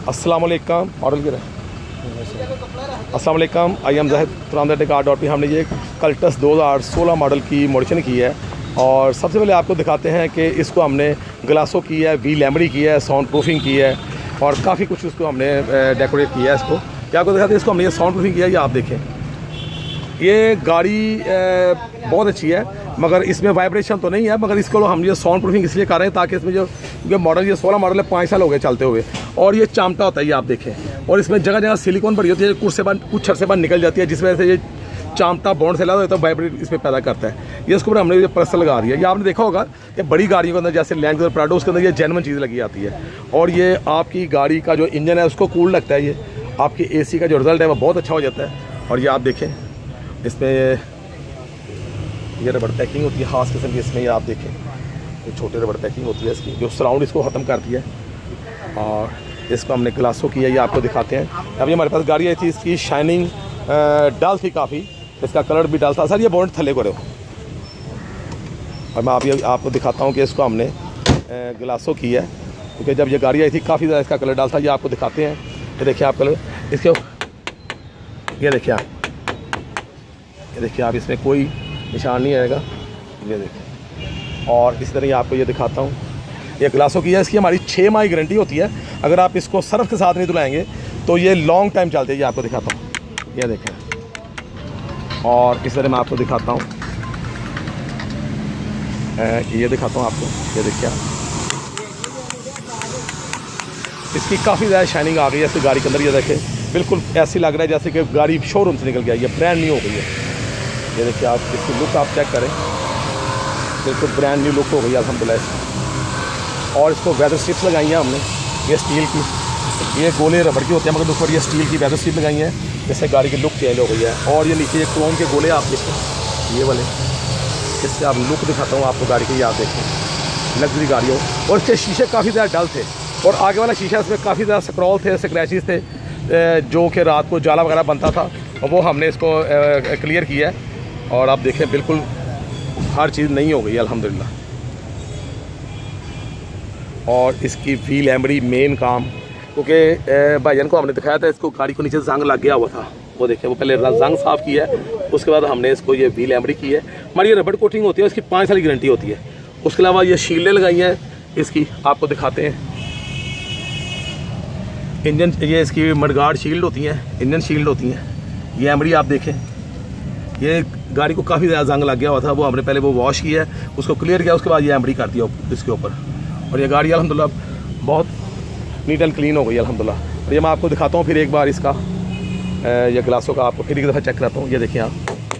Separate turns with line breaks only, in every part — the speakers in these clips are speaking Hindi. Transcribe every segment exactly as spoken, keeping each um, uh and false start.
अस्सलाम वालेकुम मॉडल के अस्सलाम वालेकुम I am Zahid from the car dot P. हमने ये कल्टस दो हज़ार सोलह मॉडल की मॉडिफिकेशन की है और सबसे पहले आपको दिखाते हैं कि इसको हमने ग्लासों की है, वी लैमड़ी की है, साउंड प्रूफिंग की है और काफ़ी कुछ उसको हमने डेकोरेट किया है। इसको क्या आपको दिखाते हैं, इसको हमने ये साउंड प्रूफिंग किया है। ये आप देखें, ये गाड़ी बहुत अच्छी है मगर इसमें वाइब्रेशन तो नहीं है, मगर इसको हम ये साउंड प्रूफिंग इसलिए कर रहे हैं ताकि इसमें जो क्योंकि मॉडल ये सोलह मॉडल है, पाँच साल हो गए चलते हुए और ये चामटा होता है, ये आप देखें। और इसमें जगह जगह सिलिकॉन भरी होती है, कुछ से बाद कुछ छर से बाद निकल जाती है, जिस वजह से ये चामटा बॉन्ड से लगा होता है, वाइब्रेट इसमें पैदा करता है। ये इसके ऊपर हमने ये प्लस्तर लगा दिया। ये आपने देखा होगा कि बड़ी गाड़ियों के अंदर जैसे लैंड क्रूज़र प्राडो उसके अंदर ये जेन्युइन चीज़ लगी आती है और ये आपकी गाड़ी का जो इंजन है उसको कूल लगता है। ये आपकी एसी का जो रिजल्ट है वो बहुत अच्छा हो जाता है। और ये आप देखें, इसमें ये रबड़ पैकिंग होती है खास किस्म की, इसमें ये आप देखें ये छोटे रबड़ पैकिंग होती है इसकी, जो सराउंड इसको ख़त्म करती है। और इसको हमने ग्लासों की है, ये आपको दिखाते हैं। अभी हमारे पास गाड़ी आई थी, इसकी शाइनिंग डल थी काफ़ी, इसका कलर भी डल था। सर ये बॉन्ड थले को रहो और मैं आप ये आपको दिखाता हूँ कि इसको हमने ग्लासों की है क्योंकि जब ये गाड़ी आई थी काफ़ी ज़्यादा इसका कलर डाल था। ये आपको दिखाते हैं, ये देखिए आप कलर इसके, ये देखिए आप ये देखिए आप इसमें कोई निशान नहीं आएगा, ये देखिए। और इस तरह आपको ये दिखाता हूँ, ये ग्लासों की है। इसकी हमारी छः माह की गारंटी होती है। अगर आप इसको सर्फ के साथ नहीं धुलाएंगे तो ये लॉन्ग टाइम चलते हैं। ये आपको दिखाता हूँ, ये देखें। और इस तरह मैं आपको दिखाता हूँ, ये दिखाता हूँ आपको, ये देखिए इसकी काफ़ी ज़्यादा शाइनिंग आ गई है इसकी गाड़ी के अंदर। ये देखें, बिल्कुल ऐसी लग रहा है जैसे कि गाड़ी शोरूम से निकल गया, ये ब्रांड न्यू हो गई है। ये देखिए आप इसकी लुक आप चेक करें, बिल्कुल ब्रांड न्यू लुक हो गई अल्हम्दुलिल्लाह। और इसको वेदर स्ट्रिप्स लगाई हैं हमने, ये स्टील की, ये गोले रबड़ की होते हैं मगर ऊपर ये स्टील की वेदर स्ट्रिप लगाई हैं, जिससे गाड़ी की लुक चेंज हो गई है। और ये नीचे ये क्रोम के गोले आप देखें, ये वाले, इससे आप लुक दिखाता हूँ आपको गाड़ी की। आप देखें लग्जरी गाड़ी हो। और इसके शीशे काफ़ी ज़्यादा डल थे और आगे वाला शीशा इसमें काफ़ी ज़्यादा स्क्रॉल थे, स्क्रैचेस थे, जो कि रात को जाला वगैरह बनता था और वो हमने इसको क्लियर किया है। और आप देखें बिल्कुल हर चीज़ नई हो गई है अल्हम्दुलिल्लाह। और इसकी वी लैमड़ी मेन काम, क्योंकि भाईजान को हमने दिखाया था, इसको गाड़ी को नीचे जंग लग गया हुआ था, वो देखिए वो पहले जंग साफ़ किया है, उसके बाद हमने इसको ये वी लैमड़ी की है। हमारी ये रबड़ कोटिंग होती है, इसकी पाँच साल की गारंटी होती है। उसके अलावा ये शील्डें लगाई हैं इसकी, आपको दिखाते हैं। इंजन ये इसकी मडगार्ड शील्ड होती हैं, इंजन शील्ड होती हैं। ये एमड़ी आप देखें, ये गाड़ी को काफ़ी ज़्यादा जंग लग गया हुआ था, वो हमने पहले वो वॉश किया है, उसको क्लियर किया, उसके बाद ये एमड़ी कर दिया इसके ऊपर। और ये गाड़ी अल्हम्दुलिल्लाह बहुत नीट एंड क्लीन हो गई अल्हम्दुलिल्लाह। और ये मैं आपको दिखाता हूँ फिर एक बार इसका ये ग्लासों का आपको फिर एक दफ़ा चेक कराता हूँ। ये देखिए आप,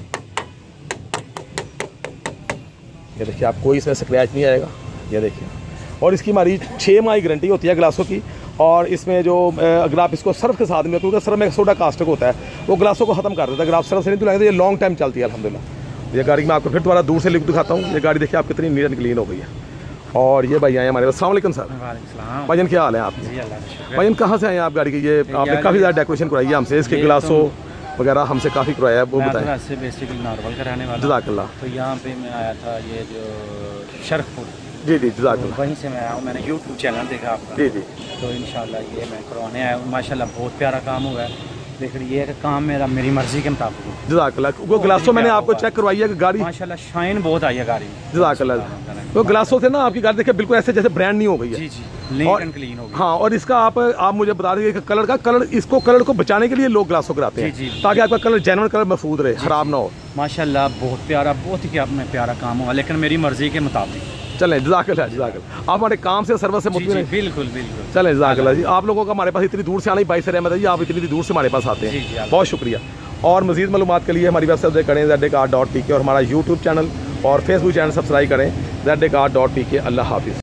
ये देखिए आप कोई इसमें स्क्रैच नहीं आएगा, ये देखिए। और इसकी हमारी छः माह की गारंटी होती है ग्लासों की। और इसमें जो अगर आप इसको सर्फ के साथ में, क्योंकि सर्फ में सोडा कास्टिक होता है, वो ग्लासों को ख़त्म कर देता है। अगर आप सर्फ से नहीं धुलाएंगे तो ये लॉन्ग टाइम चलती है अल्हम्दुलिल्लाह। ये गाड़ी मैं आपको फिर दोबारा दूर से लुक दिखाता हूँ। ये गाड़ी देखिए आप कितनी नीट एंड क्लीन हो गई है। और ये भाई आए हमारे पास। अस्सलाम वालेकुम सर। भाईजान क्या हाल है आपके? भाईजान कहाँ से आए हैं आप गाड़ी की? ये आपने काफ़ी ज़्यादा डेकोरेशन कराई है हमसे, इसके ग्लासों वगैरह हमसे काफ़ी करवाया है, वो बताएं।
बेसिकली नॉर्मल कराने वाला
जज़ाकल्लाह।
तो यहाँ पे मैं आया था, ये जो शरफपुर,
जी जी जज़ाकल्लाह,
वहीं से मैं आया हूँ। मैंने यूट्यूब चैनल देखा आपका,
जी जी।
तो इंशाल्लाह ये मैं करवाने आया हूँ। माशाल्लाह बहुत प्यारा काम हुआ है। लेकिन ये काम मेरा मेरी मर्जी के मुताबिक है।
जज़ाकल्लाह। वो ग्लासों मैंने आपको चेक करवाई है कि गाड़ी
माशाल्लाह शाइन बहुत आई है गाड़ी।
जज़ाकल्लाह। तो ग्लासों से ना आपकी गाड़ी देखिए बिल्कुल ऐसे जैसे ब्रांड नहीं हो गई है।
जी जी, नीट एंड क्लीन हो गई।
हाँ, और इसका आप आप मुझे बता देंगे कि कलर का कलर इसको कलर को बचाने के लिए लोग ग्लासों कराते हैं,
जी जी,
ताकि आपका कलर जेन्युइन कलर महफूज रहे, खराब ना हो।
माशाल्लाह बहुत प्यारा, बहुत ही क्या प्यारा काम हुआ, लेकिन मेरी मर्जी के मुताबिक।
चलें जज़ाकल्लाह जज़ाकल्लाह। आप हमारे काम से सर्विस से मुतमिन हैं?
बिल्कुल बिल्कुल।
चलें जज़ाकल्लाह जी। आप लोगों का हमारे पास इतनी दूर से आना ही बाइस से रहमत है जी, आप इतनी दूर से हमारे पास आते हैं, बहुत शुक्रिया। और मज़ीद मालूमात के लिए हमारी वेबसाइट करें Z car dot P K और हमारा यूट्यूब चैनल और फेसबुक चैनल सब्सक्राइब करें Z car dot P K. अल्लाह हाफिज़।